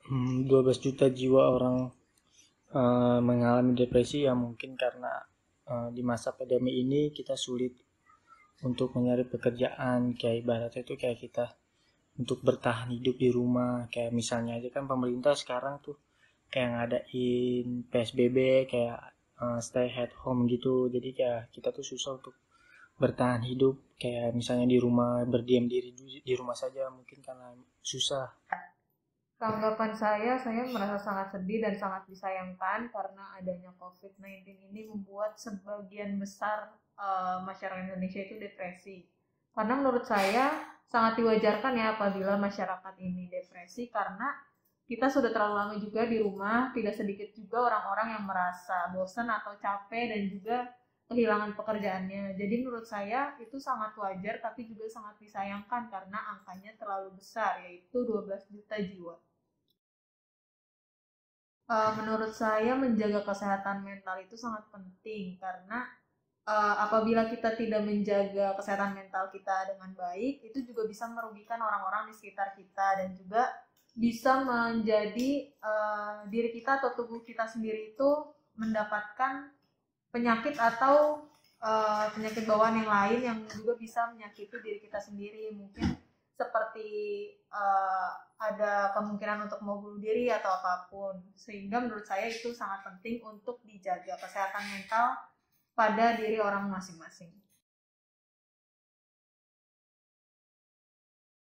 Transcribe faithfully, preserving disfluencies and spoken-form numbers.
Hmm, dua belas juta jiwa orang eh, mengalami depresi ya mungkin karena eh, di masa pandemi ini kita sulit untuk mencari pekerjaan, kayak ibaratnya itu kayak kita untuk bertahan hidup di rumah, kayak misalnya aja kan pemerintah sekarang tuh kayak ngadain P S B B, kayak eh, stay at home gitu, jadi kayak kita tuh susah untuk bertahan hidup, kayak misalnya di rumah berdiam diri di rumah saja mungkin karena susah. Tanggapan saya, saya merasa sangat sedih dan sangat disayangkan karena adanya covid sembilan belas ini membuat sebagian besar eh, masyarakat Indonesia itu depresi. Karena menurut saya sangat diwajarkan ya apabila masyarakat ini depresi karena kita sudah terlalu lama juga di rumah, tidak sedikit juga orang-orang yang merasa bosan atau capek dan juga kehilangan pekerjaannya. Jadi menurut saya itu sangat wajar tapi juga sangat disayangkan karena angkanya terlalu besar yaitu dua belas juta jiwa. Eh, menurut saya menjaga kesehatan mental itu sangat penting karena eh, apabila kita tidak menjaga kesehatan mental kita dengan baik, itu juga bisa merugikan orang-orang di sekitar kita dan juga bisa menjadi eh, diri kita atau tubuh kita sendiri itu mendapatkan penyakit atau eh, penyakit bawaan yang lain yang juga bisa menyakiti diri kita sendiri. Mungkin seperti eh, ada kemungkinan untuk mau bunuh diri atau apapun. Sehingga menurut saya itu sangat penting untuk dijaga kesehatan mental pada diri orang masing-masing.